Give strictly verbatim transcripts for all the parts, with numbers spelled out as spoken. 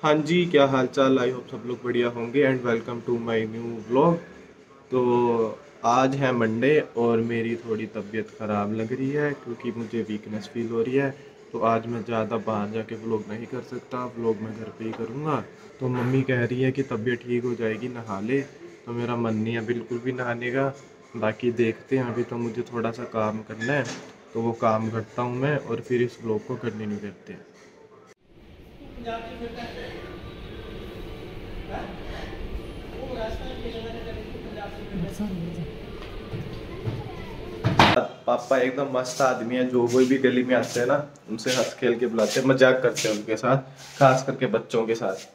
हाँ जी, क्या हाल चाल। आई होप सब लोग बढ़िया होंगे and welcome to my new vlog. तो आज है मंडे और मेरी थोड़ी तबीयत ख़राब लग रही है क्योंकि मुझे वीकनेस फील हो रही है। तो आज मैं ज़्यादा बाहर जाके व्लॉग नहीं कर सकता, व्लॉग मैं घर पे ही करूँगा। तो मम्मी कह रही है कि तबीयत ठीक हो जाएगी, नहा ले। तो मेरा मन नहीं है बिल्कुल भी नहाने का। बाकी देखते हैं, अभी तो मुझे थोड़ा सा काम करना है, तो वो काम करता हूँ मैं और फिर इस व्लॉग को कंटिन्यू करते हैं। पापा एकदम मस्त आदमी है, जो कोई भी गली में आते हैं ना उनसे हंस खेल के बुलाते हैं, मजाक करते हैं उनके साथ, खास करके बच्चों के साथ।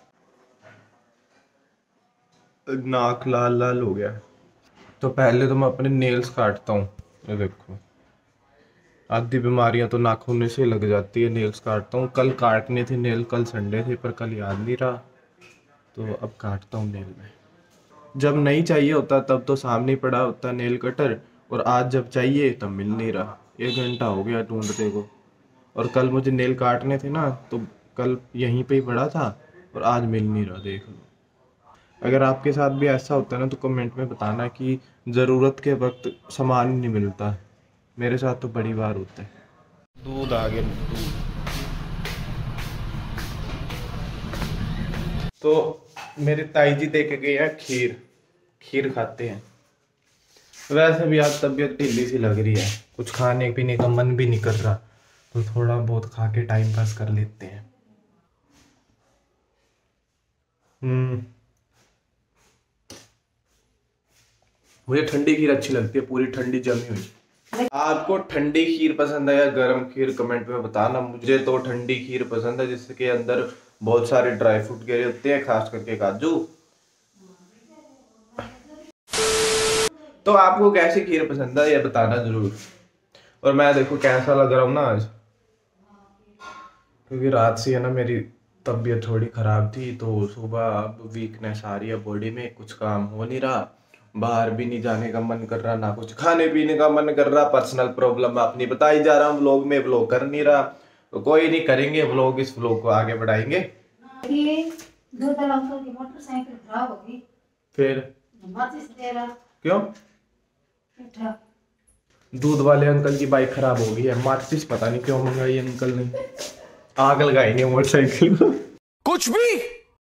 नाक लाल लाल हो गया। तो पहले तो मैं अपने नेल्स काटता हूँ। ये देखो, आधी बीमारियां तो नाखून से लग जाती है। नेल्स काटता हूँ, कल काटने थे नेल, कल संडे थे पर कल याद नहीं रहा, तो अब काटता हूँ नेल में। जब नहीं चाहिए होता तब तो सामने ही पड़ा होता नेल कटर, और आज जब चाहिए तब मिल नहीं रहा। एक घंटा हो गया ढूंढते को। और कल मुझे नेल काटने थे ना, तो कल यहीं पे ही पड़ा था और आज मिल नहीं रहा, देख लो। अगर आपके साथ भी ऐसा होता है ना तो कमेंट में बताना कि ज़रूरत के वक्त सामान ही नहीं मिलता। मेरे साथ तो बड़ी बार होता है। दूध आ गया, दूध। तो मेरे ताई जी दे के गए हैं खीर, खीर खाते हैं। वैसे भी आज तबीयत ढीली सी लग रही है, कुछ खाने पीने का मन भी नहीं कर रहा, तो थोड़ा बहुत खा के टाइम पास कर लेते हैं। हम्म मुझे ठंडी खीर अच्छी लगती है, पूरी ठंडी जमी हुई। आपको ठंडी खीर पसंद है या गर्म खीर, कमेंट में बताना। मुझे तो ठंडी खीर पसंद है जिसके अंदर बहुत सारे ड्राई फ्रूट गिरे होते हैं, खास करके काजू। तो आपको कैसी खीर पसंद है ये बताना जरूर। और मैं देखो कैसा लग रहा हूँ ना आज, क्योंकि रात से है ना मेरी तबीयत थोड़ी ख़राब थी, तो सुबह अब वीकनेस आ रही है बॉडी में, कुछ काम हो नहीं रहा, बाहर भी नहीं जाने का मन कर रहा, ना कुछ खाने पीने का मन कर रहा। पर्सनल प्रॉब्लम अपनी बताई जा रहा हूँ व्लॉग में, व्लॉग कर नहीं रहा। तो कोई नहीं, करेंगे व्लॉग, इस व्लॉग को आगे बढ़ाएंगे। दो साल अंकल की मोटरसाइकिल खराब हो गई, फिर माचिस दे रहा। क्यों? दूध वाले अंकल की बाइक खराब हो गई है, माचिस पता नहीं क्यों मंगाई अंकल ने, आग लगाएंगे मोटरसाइकिल को। कुछ भी।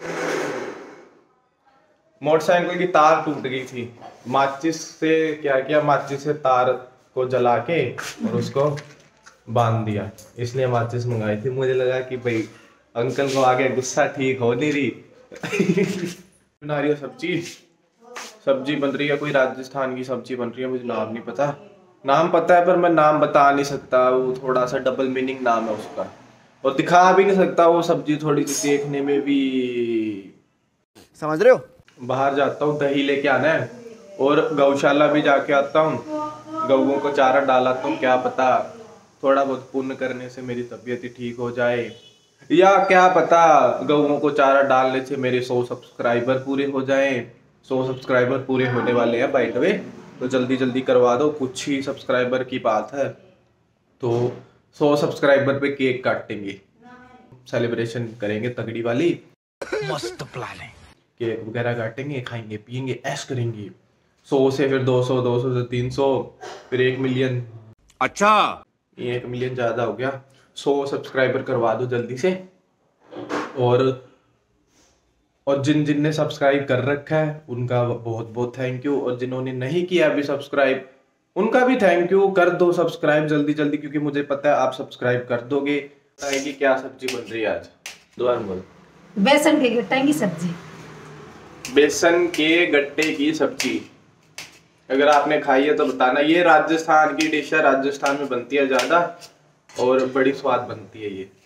मोटरसाइकिल की तार टूट गई थी, माचिस से क्या किया, माचिस से तार को जला के और उसको बांध दिया, इसलिए माचिस मंगाई थी। मुझे लगा कि भाई अंकल को आगे गुस्सा ठीक हो नहीं रही। बना रही है सब्जी, सब्जी बन रही है, कोई राजस्थान की सब्जी बन रही है, मुझे नाम नहीं पता। नाम पता है पर मैं नाम बता नहीं सकता, वो थोड़ा सा डबल मीनिंग नाम है उसका, और दिखा भी नहीं सकता। वो सब्जी थोड़ी सी देखने में भी, समझ रहे हो। बाहर जाता हूँ दही लेके आना है और गौशाला भी जाके आता हूँ, गऊओं को चारा डालाता हूँ। क्या पता थोड़ा बहुत पुण्य करने से मेरी तबीयत ही ठीक हो जाए, या क्या पता गऊओं को चारा डालने से मेरे सौ सब्सक्राइबर पूरे हो जाएं। सौ सब्सक्राइबर पूरे होने वाले हैं बाय द वे, तो जल्दी जल्दी करवा दो, कुछ ही सब्सक्राइबर की बात है। तो सौ सब्सक्राइबर पे केक काटेंगे, सेलिब्रेशन करेंगे तगड़ी वाली, मस्त प्लान है। केक वगैरह काटेंगे, खाएंगे पिएंगे, ऐश करेंगे। सौ से फिर दो सौ, दो सौ से तीन सौ, फिर एक मिलियन। अच्छा, एक मिलियन ज्यादा हो गया। सौ सब्सक्राइबर करवा दो जल्दी से। और और जिन जिन ने सब्सक्राइब कर रखा है उनका बहुत बहुत थैंक यू, और जिन्होंने नहीं किया अभी सब्सक्राइब उनका भी थैंक यू। कर दो सब्सक्राइब जल्दी जल्दी, क्योंकि मुझे पता है आप सब्सक्राइब कर दोगे। बताएंगे क्या सब्जी बन रही है आज, दोबारा बोल। बेसन के गट्टे की सब्जी। बेसन के गट्टे की सब्जी, अगर आपने खाई है तो बताना। ये राजस्थान की डिश है, राजस्थान में बनती है ज्यादा और बड़ी स्वाद बनती है ये,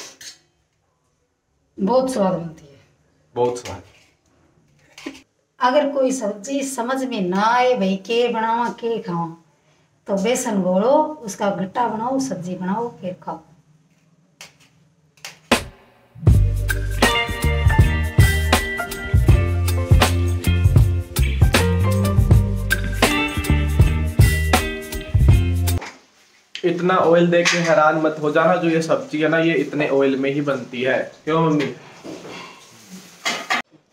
बहुत स्वाद बनती है, बहुत स्वाद। अगर कोई सब्जी समझ में ना आए भाई के बनावा के खावा, तो बेसन घोलो, उसका गट्टा बनाओ, सब्जी बनाओ, फिर खाओ। इतना ऑयल देख के हैरान मत हो जाना, जो ये सब्जी है ना ये इतने ऑयल में ही बनती है। क्यों मम्मी?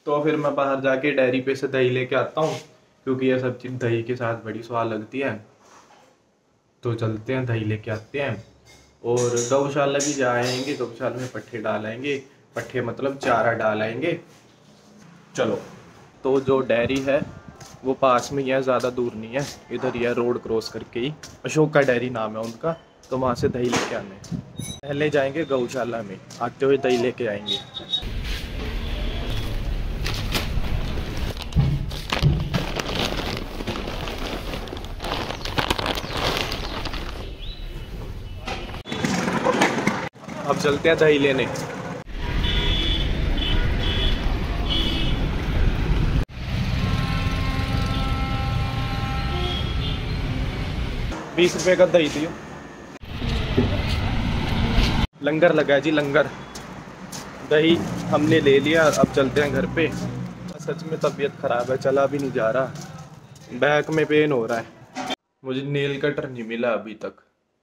तो फिर मैं बाहर जाके डेयरी पे से दही लेके आता हूँ, क्योंकि ये सब चीज़ दही के साथ बड़ी स्वाद लगती है। तो चलते हैं, दही लेके आते हैं और गौशाला भी जाएंगे। गौशाला में पट्ठे डालेंगे, पट्ठे मतलब चारा डालेंगे। चलो, तो जो डेयरी है वो पास में ही है, ज़्यादा दूर नहीं है, इधर ही है, रोड क्रॉस करके ही। अशोक का डेयरी नाम है उनका। तो वहाँ से दही लेके आने, पहले जाएंगे गौशाला में, आते हुए दही लेके आएंगे। अब चलते हैं दही लेने। बीस रुपए का दही दियो। लंगर लगा है जी, लंगर। दही हमने ले लिया, अब चलते हैं घर पे। सच में तबीयत खराब है, चला भी नहीं जा रहा, बैक में पेन हो रहा है। मुझे नेल कटर नहीं मिला अभी तक।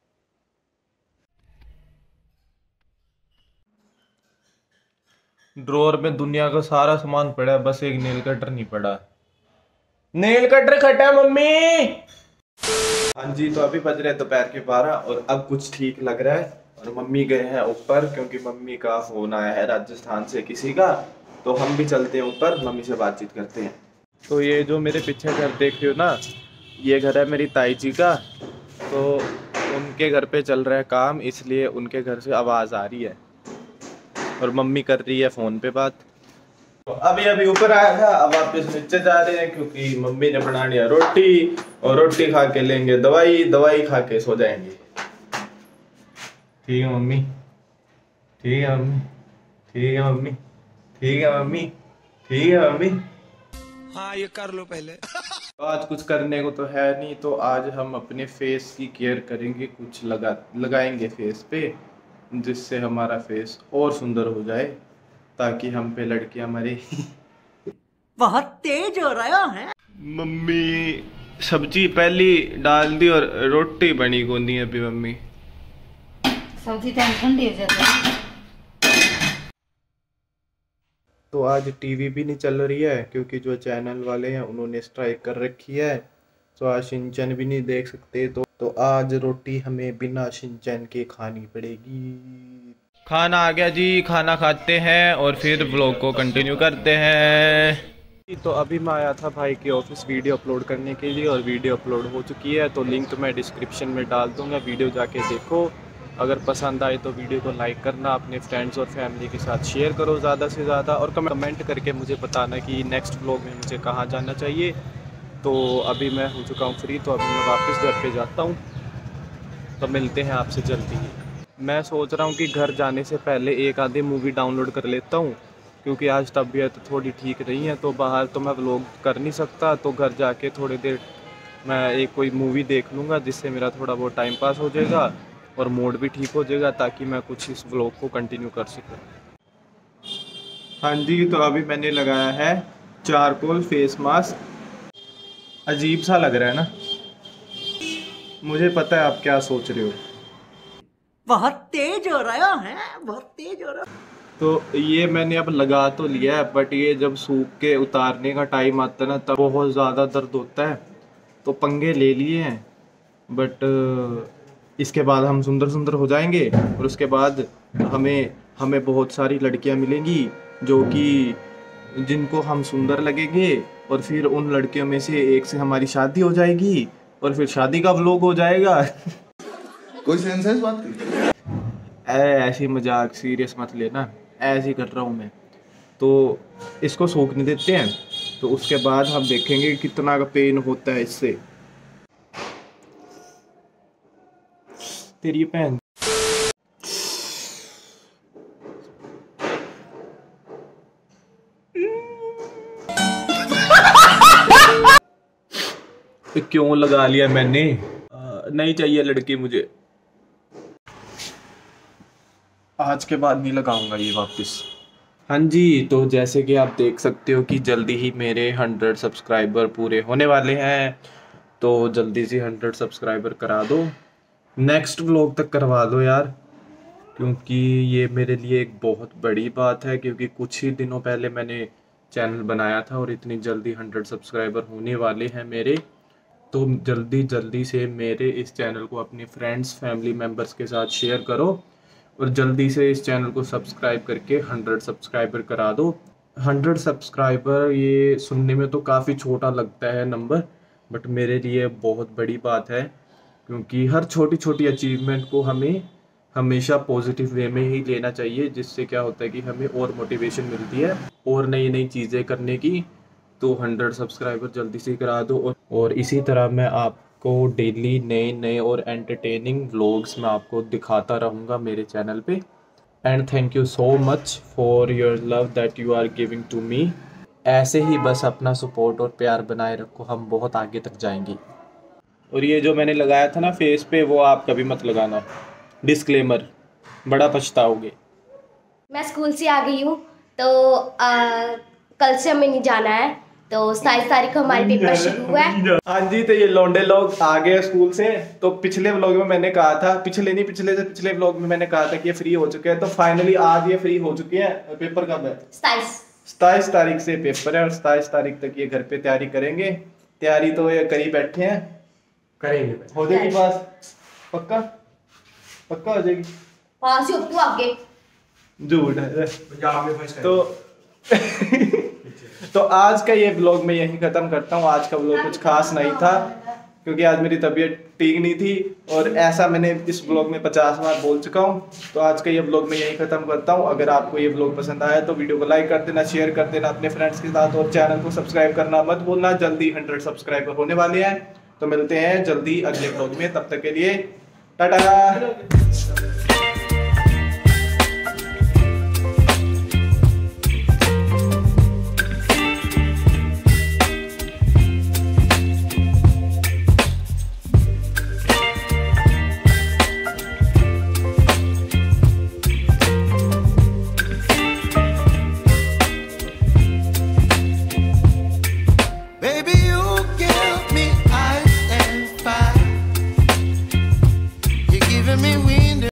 ड्रॉअर में दुनिया का सारा सामान पड़ा है, बस एक नेल कटर नहीं पड़ा। नेल कटर खटा मम्मी। हाँ जी, तो अभी बज रहे हैं दोपहर के बारह और अब कुछ ठीक लग रहा है। और मम्मी गए हैं ऊपर, क्योंकि मम्मी का फोन आया है राजस्थान से किसी का। तो हम भी चलते हैं ऊपर, मम्मी से बातचीत करते हैं। तो ये जो मेरे पीछे घर देख रहे हो ना, ये घर है मेरी ताई जी का। तो उनके घर पे चल रहा है काम, इसलिए उनके घर से आवाज़ आ रही है और मम्मी कर रही है फ़ोन पे बात। तो अभी अभी ऊपर आया था, अब वापस नीचे जा रहे हैं, क्योंकि मम्मी ने बनानी है रोटी और रोटी खा के लेंगे दवाई, दवाई खा के सो जाएंगे। ठीक है मम्मी, ठीक है मम्मी, ठीक है मम्मी, ठीक है मम्मी, ठीक है मम्मी। हाँ, ये कर लो पहले। तो आज कुछ करने को तो है नहीं, तो आज हम अपने फेस की केयर करेंगे, कुछ लगा लगाएंगे फेस पे, जिससे हमारा फेस और सुंदर हो जाए, ताकि हम पे लड़कियां मरे। बहुत तेज हो रहा है। मम्मी सब्जी पहली डाल दी और रोटी बनी कौन दी अभी मम्मी। सब्जी टाइम ठंडी हो जाती है। तो आज टीवी भी नहीं चल रही है, क्योंकि जो चैनल वाले हैं उन्होंने स्ट्राइक कर रखी है। तो आज शिनचैन भी नहीं देख सकते। तो तो आज रोटी हमें बिना शिनचैन के खानी पड़ेगी। खाना आ गया जी, खाना खाते हैं और फिर ब्लॉग को कंटिन्यू करते हैं। तो अभी मैं आया था भाई के ऑफिस वीडियो अपलोड करने के लिए, और वीडियो अपलोड हो चुकी है। तो लिंक मैं डिस्क्रिप्शन में डाल दूंगा, वीडियो जाके देखो। अगर पसंद आए तो वीडियो को लाइक करना, अपने फ्रेंड्स और फैमिली के साथ शेयर करो ज़्यादा से ज़्यादा, और कमेंट करके मुझे बताना कि नेक्स्ट व्लॉग में मुझे कहाँ जाना चाहिए। तो अभी मैं हो चुका हूँ फ्री, तो अभी मैं वापस घर पे जाता हूँ। तो मिलते हैं आपसे जल्दी ही। मैं सोच रहा हूँ कि घर जाने से पहले एक आधी मूवी डाउनलोड कर लेता हूँ, क्योंकि आज तबीयत थोड़ी ठीक नहीं है। तो बाहर तो मैं व्लॉग कर नहीं सकता, तो घर जाके थोड़ी देर मैं एक कोई मूवी देख लूँगा, जिससे मेरा थोड़ा बहुत टाइम पास हो जाएगा और मूड भी ठीक हो जाएगा, ताकि मैं कुछ इस व्लॉग को कंटिन्यू कर सकूँ। हाँ जी, तो अभी मैंने लगाया है चारकोल फेस मास्क। अजीब सा लग रहा है ना, मुझे पता है आप क्या सोच रहे हो। बहुत तेज हो रहा है, बहुत तेज हो रहा है। तो ये मैंने अब लगा तो लिया है, बट ये जब सूख के उतारने का टाइम आता है ना, तब बहुत ज़्यादा दर्द होता है। तो पंगे ले लिए हैं, बट इसके बाद हम सुंदर सुंदर हो जाएंगे, और उसके बाद हमें हमें बहुत सारी लड़कियां मिलेंगी जो कि जिनको हम सुंदर लगेंगे, और फिर उन लड़कियों में से एक से हमारी शादी हो जाएगी, और फिर शादी का व्लॉग हो जाएगा। कोई सेंस है इस बात की? ऐसी मजाक सीरियस मत लेना, ऐसे ही कर रहा हूँ मैं। तो इसको सूखने देते हैं, तो उसके बाद हम देखेंगे कितना का पेन होता है इससे। तेरी बहन क्यों लगा लिया मैंने, आ, नहीं चाहिए लड़की मुझे, आज के बाद नहीं लगाऊंगा ये वापस। हाँ जी, तो जैसे कि आप देख सकते हो कि जल्दी ही मेरे हंड्रेड सब्सक्राइबर पूरे होने वाले हैं। तो जल्दी से हंड्रेड सब्सक्राइबर करा दो, नेक्स्ट व्लॉग तक करवा दो यार, क्योंकि ये मेरे लिए एक बहुत बड़ी बात है। क्योंकि कुछ ही दिनों पहले मैंने चैनल बनाया था और इतनी जल्दी हंड्रेड सब्सक्राइबर होने वाले हैं मेरे। तो जल्दी जल्दी से मेरे इस चैनल को अपने फ्रेंड्स फैमिली मेम्बर्स के साथ शेयर करो और जल्दी से इस चैनल को सब्सक्राइब करके हंड्रेड सब्सक्राइबर करा दो। हंड्रेड सब्सक्राइबर ये सुनने में तो काफ़ी छोटा लगता है नंबर, बट मेरे लिए बहुत बड़ी बात है, क्योंकि हर छोटी छोटी अचीवमेंट को हमें हमेशा पॉजिटिव वे में ही लेना चाहिए, जिससे क्या होता है कि हमें और मोटिवेशन मिलती है और नई नई चीज़ें करने की। तो हंड्रेड सब्सक्राइबर जल्दी से करा दो और, और इसी तरह मैं आपको डेली नए नए और एंटरटेनिंग व्लॉग्स मैं आपको दिखाता रहूँगा मेरे चैनल पे। And thank you so much for your love that you are giving to me. ऐसे ही बस अपना सपोर्ट और प्यार बनाए रखो, हम बहुत आगे तक जाएंगे। और ये जो मैंने लगाया था ना फेस पे, वो आप कभी मत लगाना, डिस्क्लेमर, बड़ा पछताओगे। मैं स्कूल से आ गई हूँ, तो आ, कल से हमें नहीं जाना है, तो सताईस तारीख को हमारे पेपर शुरू हुआ है। हाँ जी, तो ये लौंडे लोग आ गए स्कूल से। तो पिछले व्लॉग में मैंने कहा था, पिछले नहीं पिछले से पिछले व्लॉग में मैंने कहा था कि ये फ्री हो चुके हैं, तो फाइनली आज ये फ्री हो चुके हैं। पेपर कब है? सताईस सताईस तारीख से पेपर है और सताईस तारीख तक ये घर पे तैयारी करेंगे। तैयारी तो ये करी बैठे हैं, करेंगे, हो जाएगी पास, पक्का पक्का हो जाएगी। पास ही तू आगे झूठ है तो तो आज का ये ब्लॉग मैं यहीं ख़त्म करता हूँ। आज का ब्लॉग कुछ खास नहीं था, क्योंकि आज मेरी तबीयत ठीक नहीं थी और ऐसा मैंने इस ब्लॉग में पचास बार बोल चुका हूँ। तो आज का ये ब्लॉग मैं यहीं ख़त्म करता हूँ। अगर आपको ये ब्लॉग पसंद आया तो वीडियो को लाइक कर देना, शेयर कर देना अपने फ्रेंड्स के साथ और चैनल को सब्सक्राइब करना मत भूलना। जल्दी हंड्रेड सब्सक्राइबर होने वाले हैं, तो मिलते हैं जल्दी अगले ब्लॉग में। तब तक के लिए टाटा।